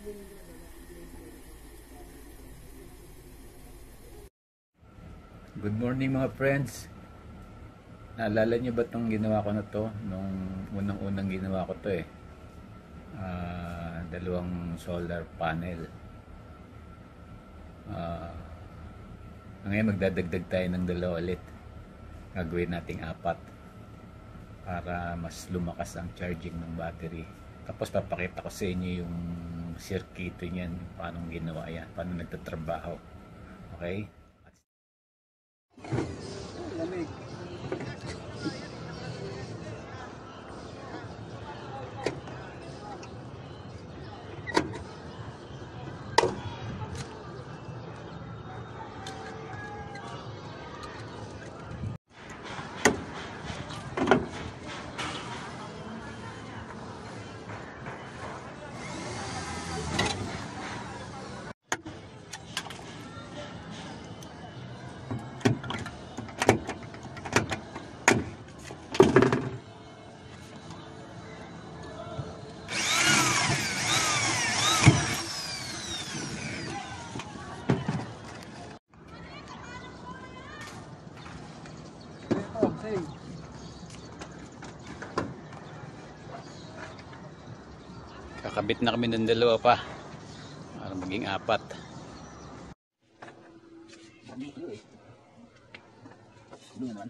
Good morning mga friends. Naalala niyo ba itong ginawa ko na to? Nung unang-unang ginawa ko to dalawang solar panel. Ngayon magdadagdag tayo ng dalawa ulit. Gagawin nating 4 para mas lumakas ang charging ng battery. Tapos papakita ko sa inyo yung circuito niyan, paano ginawa yan, paano nagtatrabaho. Okay? Lamig. Kakabit na kami ng dalawa pa para maging 4. Ano naman?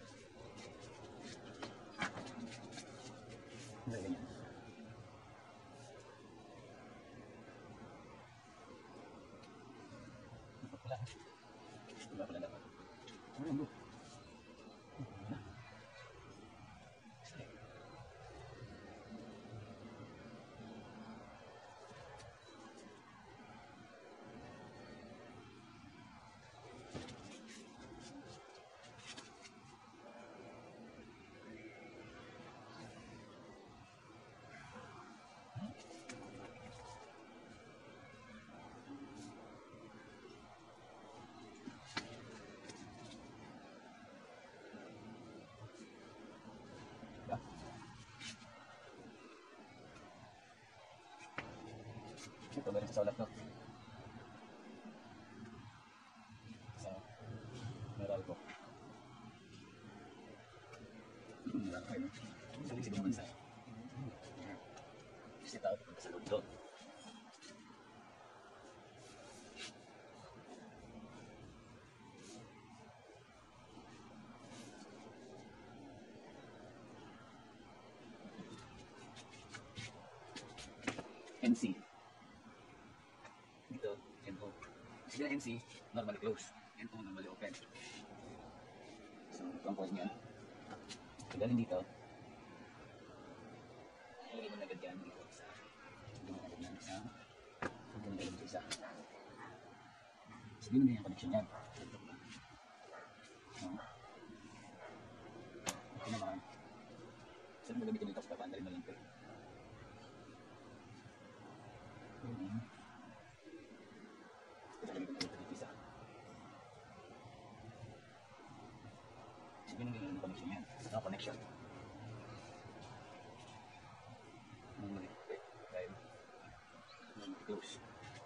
Ito ba rin sa solar to? Sa meral ko. Sabi si Duman sa kasi tao punta sa loob doon. NC dito, NO. Sila NC, normally close. NO, normally open. So, ito ang cause niyan. Galing dito. Ilagay mo na agad yan dito sa agad na isa. Huwag mo na isa. Sabihin mo na yung connection yan. So, ito naman. Saan mo gamitin dito? Papaandalin mo lang ito. Sabihin mo yung connection yan. No connection. Close.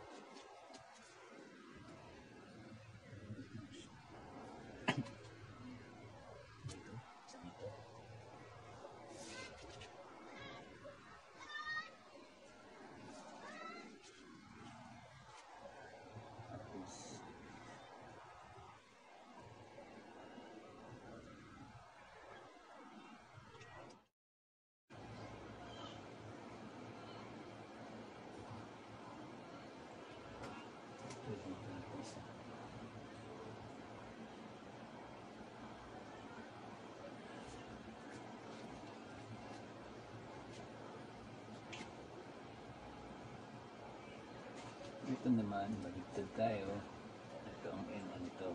Ito naman, baligtad tayo. Ito ang N nito.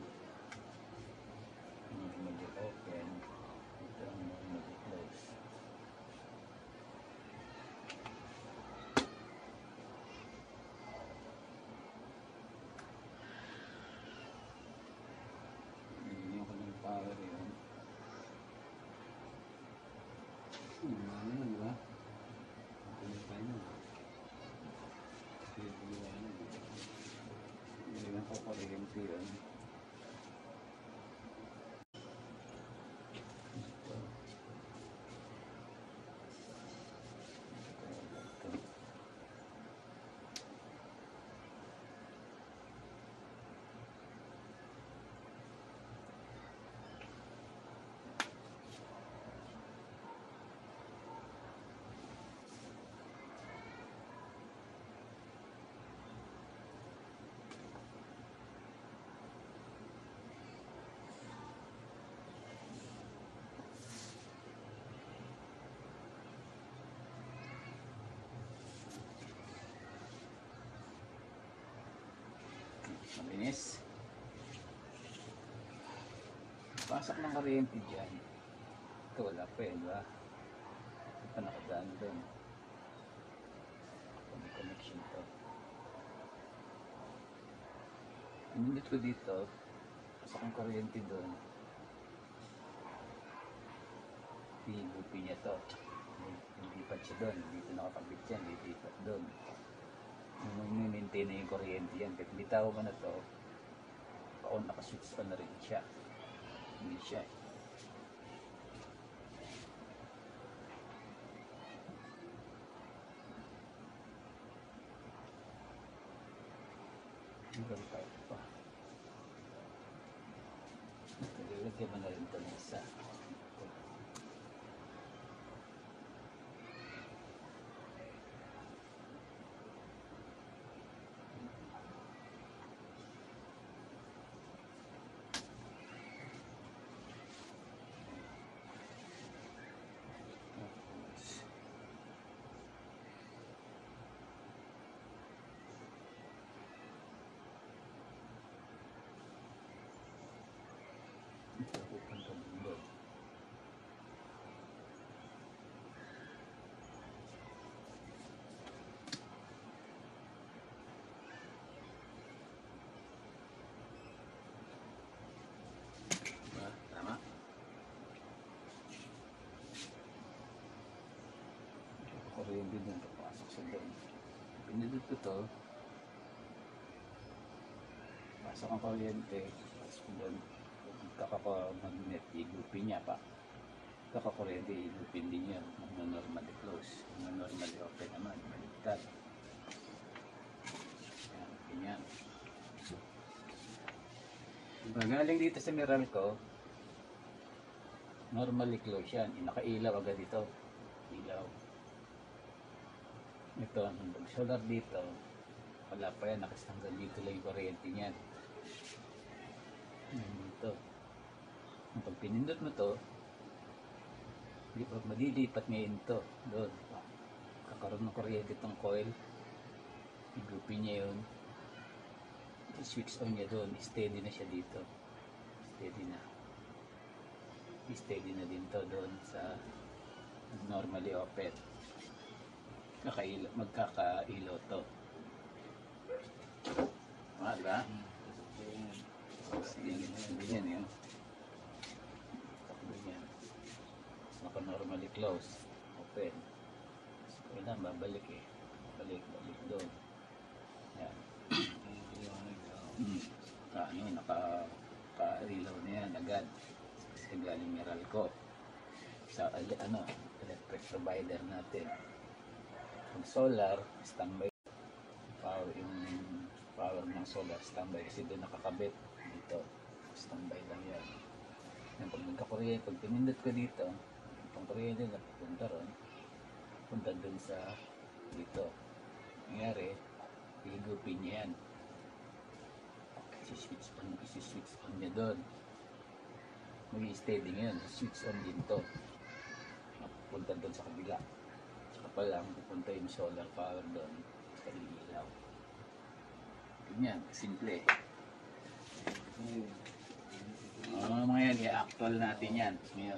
Medyo open. Ito ang medyo close. Hindi ko ng power yun. Ano naman, di ba? Ito yung final. Ito yun. Malinis. Pasok ng kuryente dyan. Ito wala pa eh, diba? Ito pa nakadaan doon. May connection to. Pinindot ko dito. Pasok ang kuryente doon. Higupi niya to. Lilipat siya doon. Dito nakapaglit yan. Lilipat doon. Maintain na yung kuryente yan. Kahit bitaw mo na to, pa-on, naka-switch on na rin siya. Hindi siya. Hanggang tayo pa. Lagyan mo na rin ito ng isa. Pupunta doon. Diba? Tama? Kuryente doon. Papasok sa doon. Pinindot ko to. Pasok ang kuryente. Pasok doon. Kakapag-magnet, igupin niya pa. Kakakuryente, igupin din yan. Normally close. Normally open naman. Baliktad. Yan, ganyan. Galing dito sa Meralco, normally close yan. Nakailaw agad dito. Ilaw. Ito, ang solar dito, wala pa yan. Nakasanggal dito lang yung kuryente niyan. Dito. Pag pinindot mo to, madilipat ngayon to doon. Kakaroon ng kuryente itong coil, igupin niya yun, i-switch on niya doon, steady na siya dito, steady na din to doon sa normally open. Magkakailaw to. Diba? Sige yan yun. Normally close, open. Kailan babalik eh. Balik doon. Yan. Naka-relaw na yan agad. Kasi galing Meralco. Sa electric provider natin. Pag solar, standby. Yung power ng solar, standby. Kasi doon nakakabit. Dito, standby lang yan. Pag nagkakuryente, pag pinindot ko dito, ang kuryente na pupunta ron, punta dun sa dito. Nangyari, higupin niya yan. Isi-switch on niya doon. Mag-i-steady ngayon, switch on din to. Punta doon sa kabila. Saka pa lang, pupunta yung solar power doon sa ilaw. Ganyan, simple. Mga yan, i-actual natin yan. Ngayon.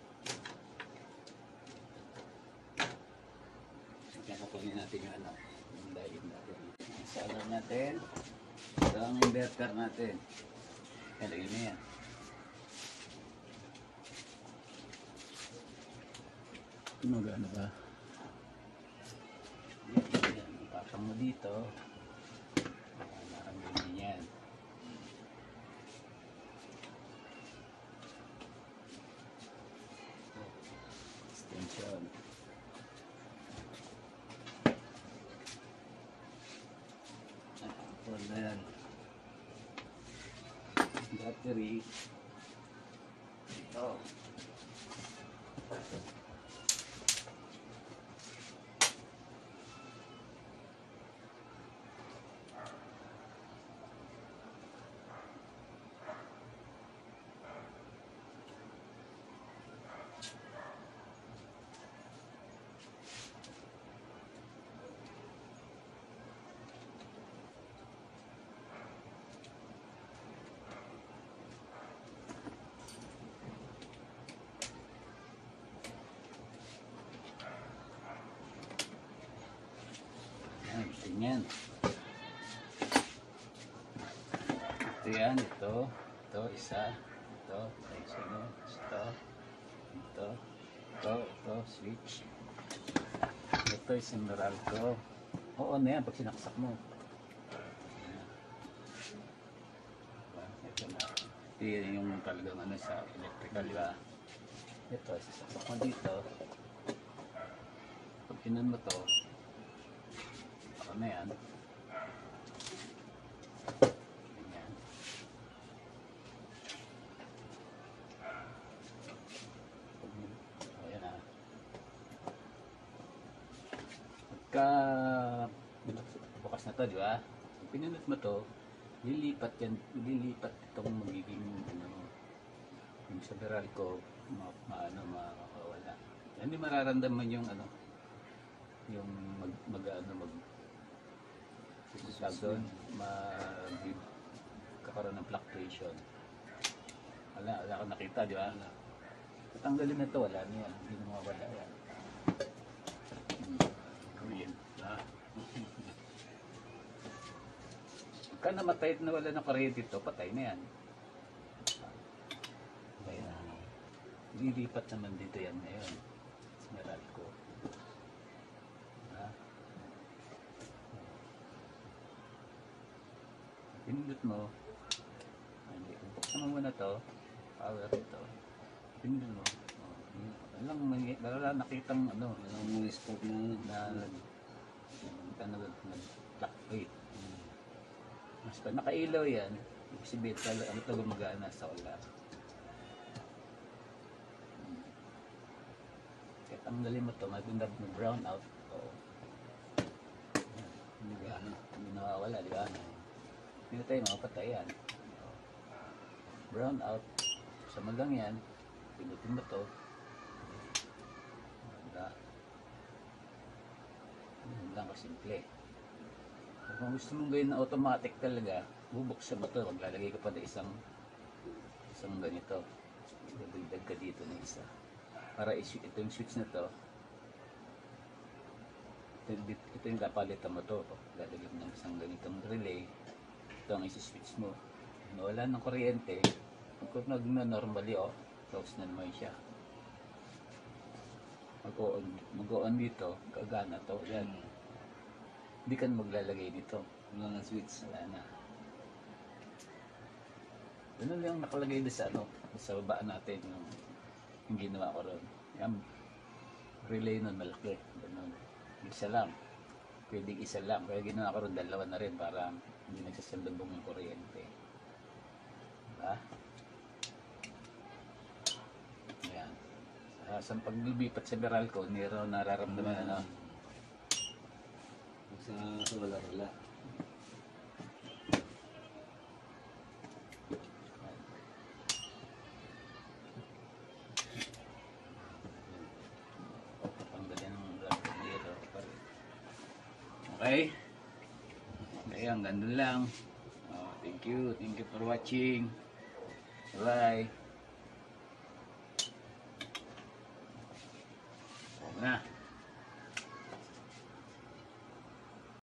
Kakakunin natin yung yung diode natin. Sa natin, ito ang inverter natin. Yan, lagyan na yan. Magano ba? Yan, ipapang mo dito. Parang ganyan yan. Maganda yan. Battery. Ito. Yan, ganyan. Ito yan, ito. Ito, isa. Ito, isa no. Ito. Ito, switch. Ito isang Meralco. Oo na yan pag sinaksak mo. Ito na. Ito yung talagang ano sa electrical, di ba? Ito, sasaksak mo dito. Pag pinan mo to, ako na yan. Ganyan. Ayan na. Pagka bukas na to, di ba? Pag pinunod mo to, lilipat itong magiging yung sa Meralco makawala. Hindi mararamdaman yung yung doon kakaroon ng fluctuation. Wala kang nakita, di ba? Tatanggalin na to, wala na yan, hindi na mawala yan. Green. Pagka namatay na wala ng kuryente dito, patay na yan. Patay na. Lilipat naman dito yan ngayon. Meralco. Pinindot mo. Buksan mo muna to. Power ito. Pinindot mo. Wala nakitang Walang mga spot na nag-fluctuate. Mas pa nakailaw yan, ibig sabihin ano ito gumagana sa solar. Kahit ang galing mo ito, maganda brown out. Hindi nawawala, di ba? Hindi tayo makapatay yan. Brown out. Sa magang yan, pinutin mo ito. Hindi lang kasimple. Kung gusto mong gawin na automatic talaga, bubuksan mo ito. Maglalagay ka pa na isang ganito. Dadagdag ka dito na isa. Para ito yung switch na to. Ito yung kapalitan mo to. Lalagay mo ng isang ganitong relay. Ito ang isi-switch mo. Wala ng kuryente. Kung nag-normally, close na naman siya. Mag-on dito, kagana to. Yan. Hindi ka maglalagay dito. wala na switch. Wala na. Ganun lang nakalagay doon sa baba natin yung ginawa ko ron. Yung relay nun malaki. Ganun. Isa lang. Pwedeng isa lang. Kaya ginawa ko ron dalawa na rin para hindi nagsasalubong yung kuryente. Diba? Ayan. Sa paglipat sa Meralco, hindi raw nararamdaman Sa wala. Okay? Kaya hanggang doon lang. Thank you for watching. Bye. Na.